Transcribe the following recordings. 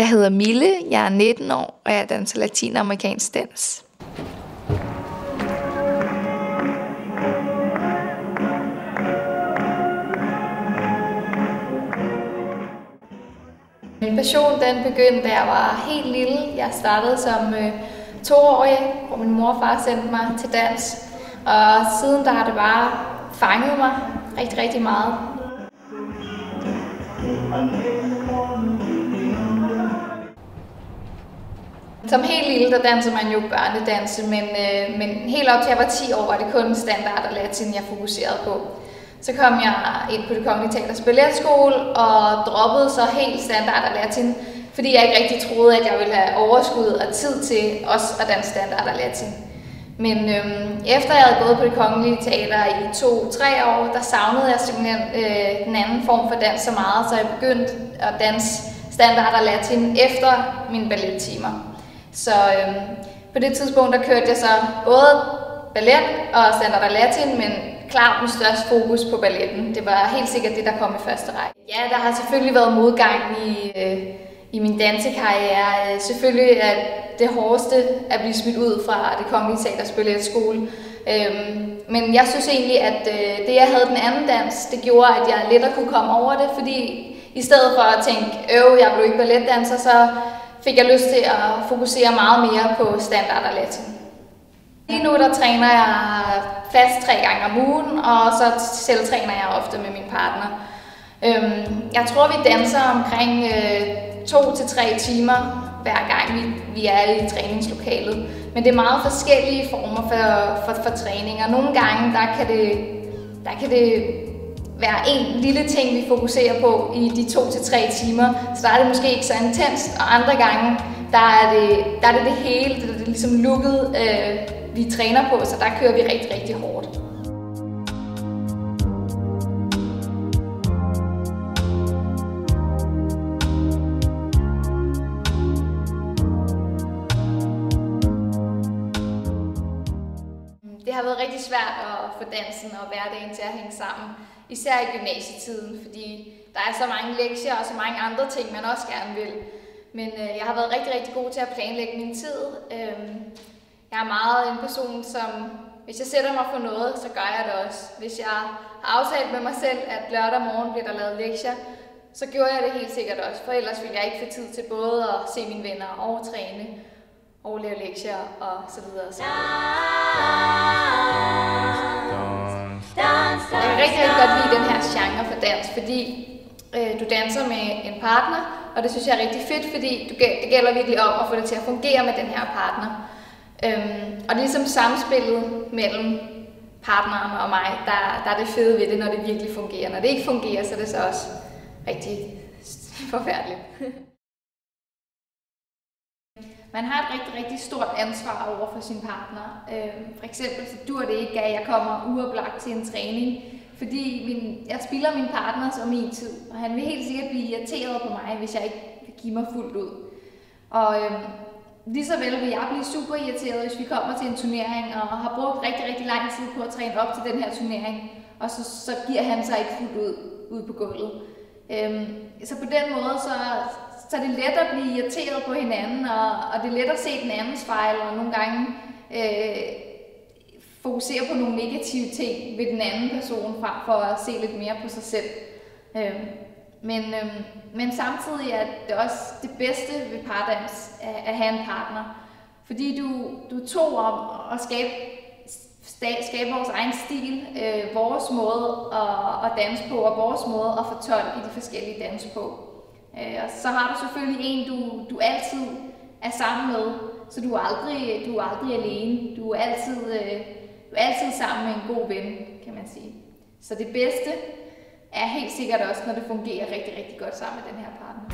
Jeg hedder Mille, jeg er 19 år, og jeg danser latinamerikansk dans. Min passion den begyndte, da jeg var helt lille. Jeg startede som 2-årig, hvor min mor og far sendte mig til dans. Og siden der har det bare fanget mig rigtig, rigtig meget. Som helt lille, der dansede man jo børnedanse, men helt op til jeg var 10 år, var det kun standard og latin, jeg fokuserede på. Så kom jeg ind på Det Kongelige Teaters balletskole og droppede så helt standard og latin, fordi jeg ikke rigtig troede, at jeg ville have overskud og tid til også at danse standard og latin. Men efter jeg havde gået på Det Kongelige Teater i 2-3 år, der savnede jeg simpelthen den anden form for dans så meget, så jeg begyndte at danse standard og latin efter mine ballettimer. Så på det tidspunkt, der kørte jeg så både ballet og standard og latin, men klart med størst fokus på balletten. Det var helt sikkert det, der kom i første række. Ja, der har selvfølgelig været modgang i min dansekarriere. Selvfølgelig er det hårdeste at blive smidt ud fra Det Kongelige Teaters balletskole. Men jeg synes egentlig, at det jeg havde den anden dans, det gjorde, at jeg lettere kunne komme over det, fordi i stedet for at tænke, jeg blev ikke balletdanser, så fik jeg lyst til at fokusere meget mere på standard og latin. Lige nu der træner jeg fast 3 gange om ugen, og så selv træner jeg ofte med min partner. Jeg tror, vi danser omkring 2 til 3 timer hver gang vi er i træningslokalet. Men det er meget forskellige former for træning, og nogle gange der kan det være en lille ting, vi fokuserer på i de 2 til 3 timer, så der er det måske ikke så intenst, og andre gange der er det hele, det er ligesom looket, vi træner på, så der kører vi rigtig, rigtig hårdt. Det har været rigtig svært at få dansen og hverdagen til at hænge sammen, især i gymnasietiden, fordi der er så mange lektier og så mange andre ting, man også gerne vil. Men jeg har været rigtig, rigtig god til at planlægge min tid. Jeg er meget en person, som hvis jeg sætter mig for noget, så gør jeg det også. Hvis jeg har aftalt med mig selv, at lørdag morgen bliver der lavet lektier, så gjorde jeg det helt sikkert også, for ellers ville jeg ikke få tid til både at se mine venner og træne og lave lektier og så videre. Jeg kan rigtig, rigtig godt lide den her genre for dans, fordi du danser med en partner, og det synes jeg er rigtig fedt, fordi det gælder virkelig om at få det til at fungere med den her partner. Og det er ligesom samspillet mellem partneren og mig, der er det fede ved det, når det virkelig fungerer. Når det ikke fungerer, så er det så også rigtig forfærdeligt. Man har et rigtig, rigtig stort ansvar over for sin partner. For eksempel så dur det ikke, at jeg kommer uoplagt til en træning, fordi jeg spilder min partners og min tid, og han vil helt sikkert blive irriteret på mig, hvis jeg ikke vil give mig fuldt ud. Og lige så vel vil jeg blive super irriteret, hvis vi kommer til en turnering og har brugt rigtig, rigtig lang tid på at træne op til den her turnering, og så giver han sig ikke fuldt ud på gulvet. Så på den måde, så er det let at blive irriteret på hinanden, og det er let at se den andens fejl, og nogle gange fokusere på nogle negative ting ved den anden person, frem for at se lidt mere på sig selv. Men samtidig er det også det bedste ved pardans at have en partner, fordi du er to om at skabe vores egen stil, vores måde at danse på, og vores måde at fortolke de forskellige danse på. Og så har du selvfølgelig en, du altid er sammen med, så du er aldrig alene. Du er altid sammen med en god ven, kan man sige. Så det bedste er helt sikkert også, når det fungerer rigtig, rigtig godt sammen med den her partner.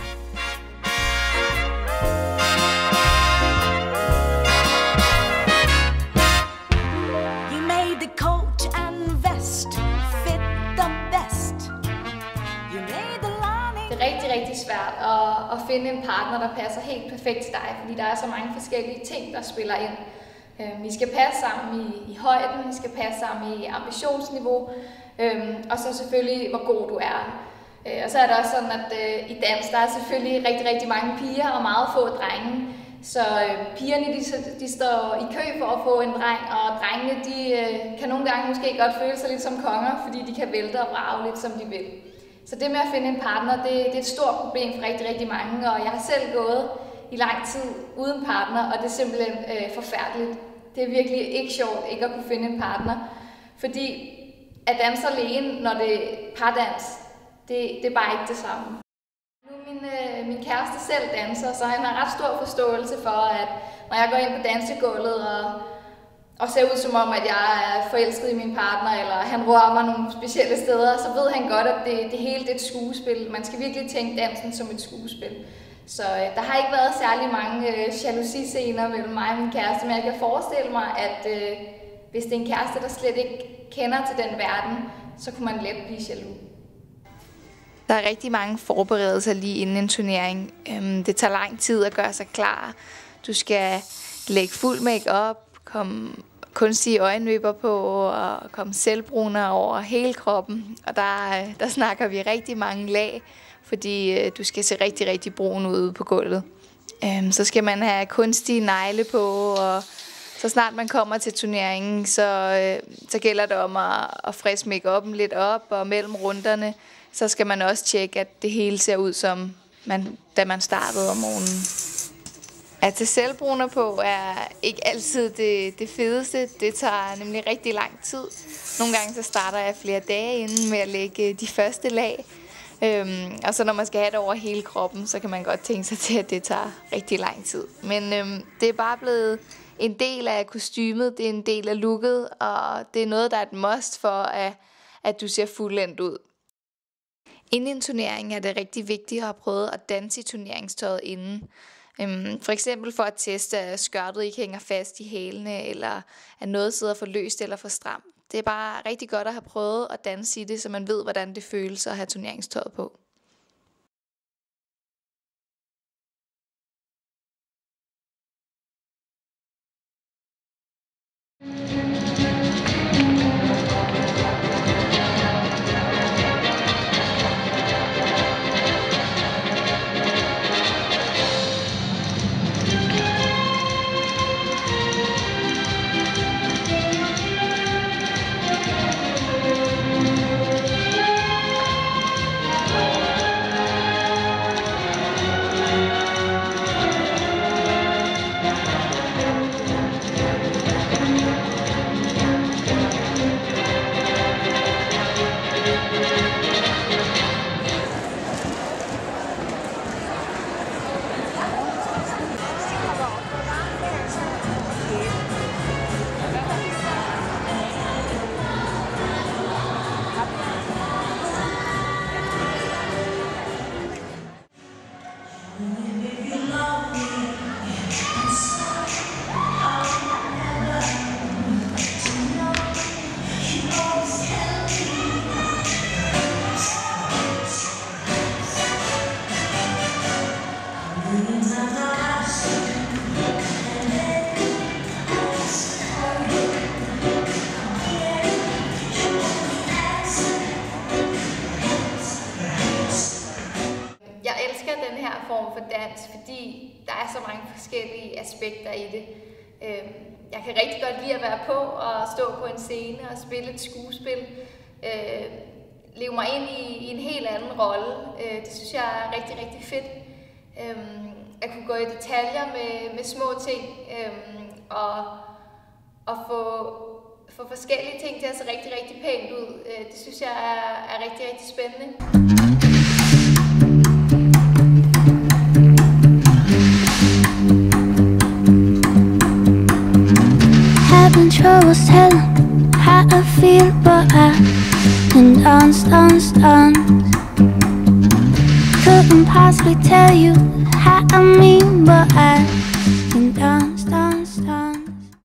You made the coat and vest fit the best. You made the lining. Det er rigtig, rigtig svært at finde en partner, der passer helt perfekt til dig, fordi der er så mange forskellige ting, der spiller ind. Vi skal passe sammen i højden, vi skal passe sammen i ambitionsniveau, og så selvfølgelig, hvor god du er. Og så er det også sådan, at i dans, der er selvfølgelig rigtig mange piger og meget få drenge. Så pigerne de står i kø for at få en dreng, og drengene de kan nogle gange måske godt føle sig lidt som konger, fordi de kan vælte og brage lidt som de vil. Så det med at finde en partner, det er et stort problem for rigtig mange, og jeg har selv gået i lang tid uden partner, og det er simpelthen forfærdeligt. Det er virkelig ikke sjovt ikke at kunne finde en partner, fordi at danse alene, når det er pardans, det er bare ikke det samme. Nu er min kæreste selv danser, så han har ret stor forståelse for, at når jeg går ind på dansegulvet og ser ud som om, at jeg er forelsket i min partner, eller han rører mig nogle specielle steder, så ved han godt, at det hele det er et skuespil. Man skal virkelig tænke dansen som et skuespil. Så der har ikke været særlig mange jalousi-scener mellem mig og min kæreste, men jeg kan forestille mig, at hvis det er en kæreste, der slet ikke kender til den verden, så kunne man let blive jaloux. Der er rigtig mange forberedelser lige inden en turnering. Det tager lang tid at gøre sig klar. Du skal lægge fuld make-up, komme kunstige øjenvipper på og komme selvbruner over hele kroppen. Og der snakker vi rigtig mange lag, fordi du skal se rigtig brun ud på gulvet. Så skal man have kunstige negle på, og så snart man kommer til turneringen, så gælder det om at friske make-up'en lidt op, og mellem runderne, så skal man også tjekke, at det hele ser ud som da man startede om morgenen. At tage selvbruner på er ikke altid det fedeste. Det tager nemlig rigtig lang tid. Nogle gange så starter jeg flere dage inden med at lægge de første lag. Og så når man skal have det over hele kroppen, så kan man godt tænke sig til, at det tager rigtig lang tid. Men det er bare blevet en del af kostymet, det er en del af looket, og det er noget, der er et must for, at du ser fuldendt ud. Inden en turnering er det rigtig vigtigt at have prøvet at danse i turneringstøjet inden. For eksempel for at teste, at skørtet ikke hænger fast i hælene, eller at noget sidder for løst eller for stramt. Det er bare rigtig godt at have prøvet at danse i det, så man ved, hvordan det føles at have turneringstøjet på. form for dans, fordi der er så mange forskellige aspekter i det. Jeg kan rigtig godt lide at være på og stå på en scene og spille et skuespil. Leve mig ind i en helt anden rolle. Det synes jeg er rigtig, rigtig fedt. At kunne gå i detaljer med små ting og få forskellige ting til at se rigtig, rigtig pænt ud. Det synes jeg er rigtig, rigtig spændende. Having trouble telling how I feel, but I can dance. Couldn't possibly tell you how I mean, but I